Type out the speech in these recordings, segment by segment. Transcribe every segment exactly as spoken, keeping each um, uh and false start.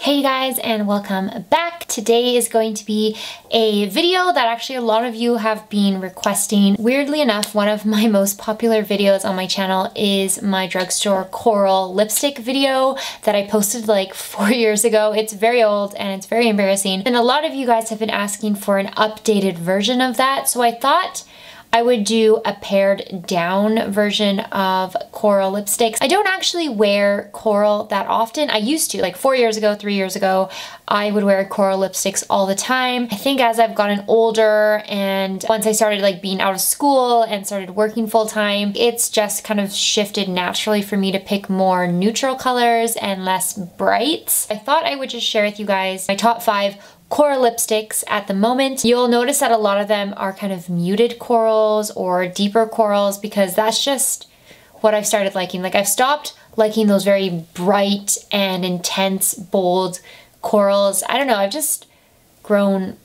Hey guys, and welcome back. Today is going to be a video that actually a lot of you have been requesting. Weirdly enough, one of my most popular videos on my channel is my drugstore coral lipstick video that I posted like four years ago. It's very old and it's very embarrassing. And a lot of you guys have been asking for an updated version of that. So I thought I would do a pared down version of coral lipsticks. I don't actually wear coral that often. I used to, like four years ago, three years ago, I would wear coral lipsticks all the time. I think as I've gotten older and once I started like being out of school and started working full time, it's just kind of shifted naturally for me to pick more neutral colors and less brights. I thought I would just share with you guys my top five coral lipsticks at the moment. You'll notice that a lot of them are kind of muted corals or deeper corals because that's just what I've started liking. Like I've stopped liking those very bright and intense, bold corals. I don't know, I've just grown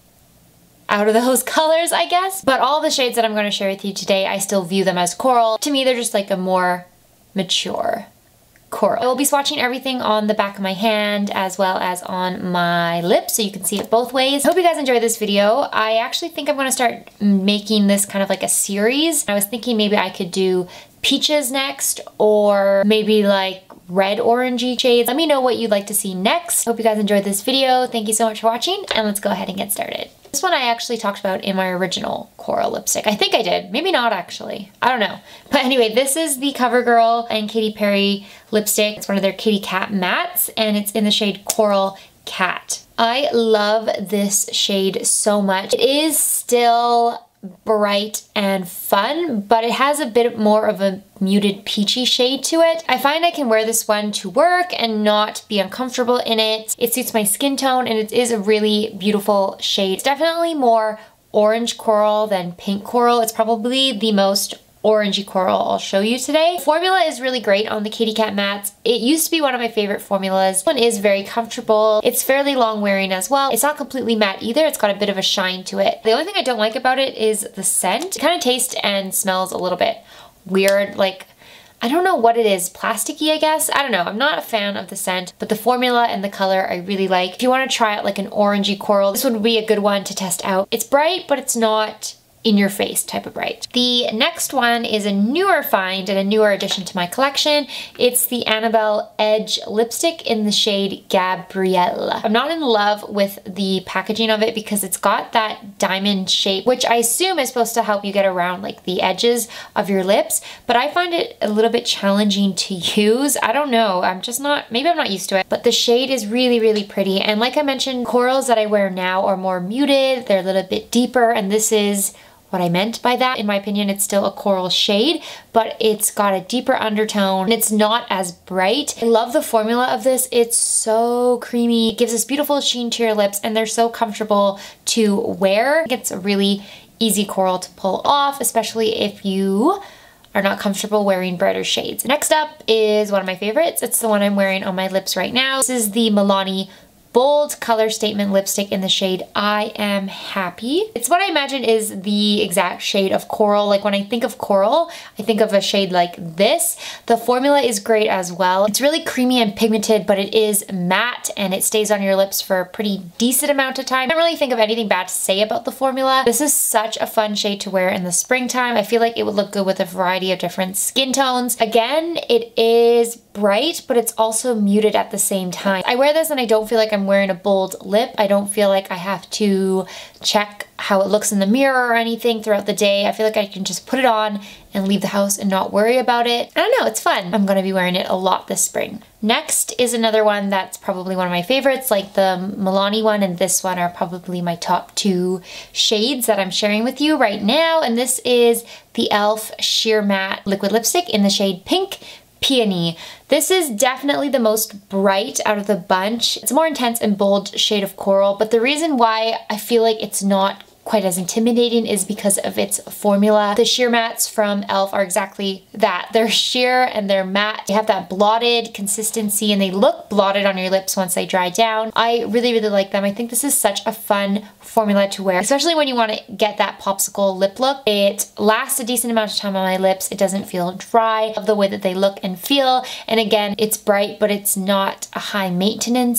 out of those colors, I guess. But all the shades that I'm going to share with you today, I still view them as coral. To me, they're just like a more mature coral. I will be swatching everything on the back of my hand as well as on my lips so you can see it both ways. I hope you guys enjoyed this video. I actually think I'm gonna start making this kind of like a series. I was thinking maybe I could do peaches next or maybe like red orangey shades. Let me know what you'd like to see next. Hope you guys enjoyed this video. Thank you so much for watching and let's go ahead and get started. This one I actually talked about in my original coral lipstick. I think I did, maybe not actually. I don't know. But anyway, this is the CoverGirl and Katy Perry lipstick. It's one of their Kitty Cat mattes and it's in the shade Coral Cat. I love this shade so much. It is still bright and fun, but it has a bit more of a muted peachy shade to it. I find I can wear this one to work and not be uncomfortable in it. It suits my skin tone and it is a really beautiful shade. It's definitely more orange coral than pink coral. It's probably the most orangey coral I'll show you today. The formula is really great on the Kitty Cat mattes. It used to be one of my favorite formulas. This one is very comfortable. It's fairly long wearing as well. It's not completely matte either. It's got a bit of a shine to it. The only thing I don't like about it is the scent. It kind of tastes and smells a little bit weird. Like, I don't know what it is. Plasticky, I guess? I don't know. I'm not a fan of the scent, but the formula and the color I really like. If you want to try out like an orangey coral, this would be a good one to test out. It's bright, but it's not in your face type of bright. The next one is a newer find and a newer addition to my collection. It's the Annabelle Edge lipstick in the shade Gabrielle. I'm not in love with the packaging of it because it's got that diamond shape, which I assume is supposed to help you get around like the edges of your lips, but I find it a little bit challenging to use. I don't know, I'm just not, maybe I'm not used to it, but the shade is really, really pretty. And like I mentioned, corals that I wear now are more muted, they're a little bit deeper, and this is what I meant by that. In my opinion, it's still a coral shade, but it's got a deeper undertone and it's not as bright. I love the formula of this. It's so creamy. It gives this beautiful sheen to your lips and they're so comfortable to wear. It's a really easy coral to pull off, especially if you are not comfortable wearing brighter shades. Next up is one of my favorites. It's the one I'm wearing on my lips right now. This is the Milani Bold Color Statement lipstick in the shade I Am Happy. It's what I imagine is the exact shade of coral. Like when I think of coral, I think of a shade like this. The formula is great as well. It's really creamy and pigmented, but it is matte and it stays on your lips for a pretty decent amount of time. I don't really think of anything bad to say about the formula. This is such a fun shade to wear in the springtime. I feel like it would look good with a variety of different skin tones. Again, it is bright, but it's also muted at the same time. I wear this and I don't feel like I'm wearing a bold lip. I don't feel like I have to check how it looks in the mirror or anything throughout the day. I feel like I can just put it on and leave the house and not worry about it. I don't know, it's fun. I'm gonna be wearing it a lot this spring. Next is another one that's probably one of my favorites, like the Milani one and this one are probably my top two shades that I'm sharing with you right now. And this is the e l f Sheer Matte Liquid Lipstick in the shade Pink Peony. This is definitely the most bright out of the bunch. It's a more intense and bold shade of coral, but the reason why I feel like it's not quite as intimidating is because of its formula. The sheer mattes from e l f are exactly that. They're sheer and they're matte. They have that blotted consistency and they look blotted on your lips once they dry down. I really, really like them. I think this is such a fun formula to wear, especially when you want to get that popsicle lip look. It lasts a decent amount of time on my lips. It doesn't feel dry. I love the way that they look and feel. And again, it's bright, but it's not a high maintenance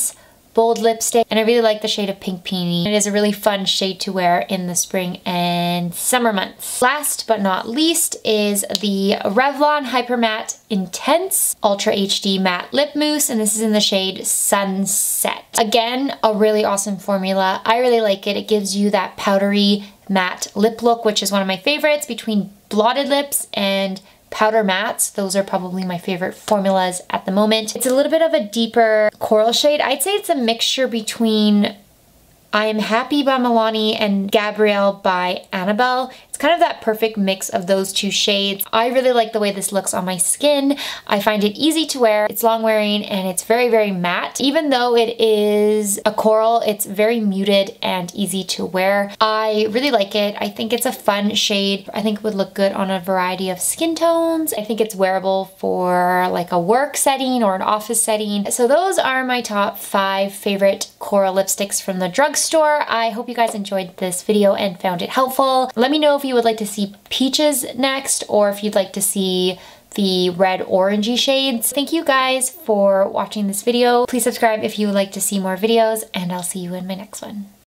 bold lipstick, and I really like the shade of Pink Peony. It is a really fun shade to wear in the spring and summer months. Last but not least is the Revlon Hyper Matte Intense Ultra H D Matte Lip Mousse, and this is in the shade Sunset. Again, a really awesome formula. I really like it. It gives you that powdery matte lip look, which is one of my favorites between blotted lips and powder mattes. Those are probably my favorite formulas at the moment. It's a little bit of a deeper coral shade. I'd say it's a mixture between I Am Happy by Milani and Gabrielle by Annabelle. It's kind of that perfect mix of those two shades. I really like the way this looks on my skin. I find it easy to wear. It's long wearing and it's very, very matte. Even though it is a coral, it's very muted and easy to wear. I really like it. I think it's a fun shade. I think it would look good on a variety of skin tones. I think it's wearable for like a work setting or an office setting. So those are my top five favorite coral lipsticks from the drugstore. Store. I hope you guys enjoyed this video and found it helpful. Let me know if you would like to see peaches next, or if you'd like to see the red orangey shades. Thank you guys for watching this video. Please subscribe if you would like to see more videos, and I'll see you in my next one.